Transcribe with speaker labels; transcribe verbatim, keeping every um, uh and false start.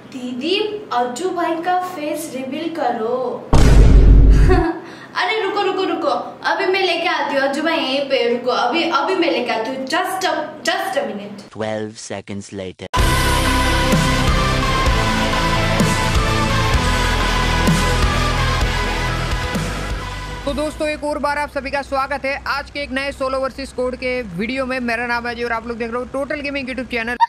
Speaker 1: दीदी अज्जू भाई का फेस रिवील करो। अरे रुको रुको रुको, अभी मैं लेके आती हूँ। अज्जू भाई यहीं पे रुको, अभी अभी मैं लेके आती हूँ। Just just a minute.
Speaker 2: twelve seconds later.
Speaker 3: तो दोस्तों एक और बार आप सभी का स्वागत है आज के एक नए सोलो वर्सेस स्क्वाड के वीडियो में। मेरा नाम है जी और आप लोग देख रहे हो टोटल गेमिंग यूट्यूब चैनल।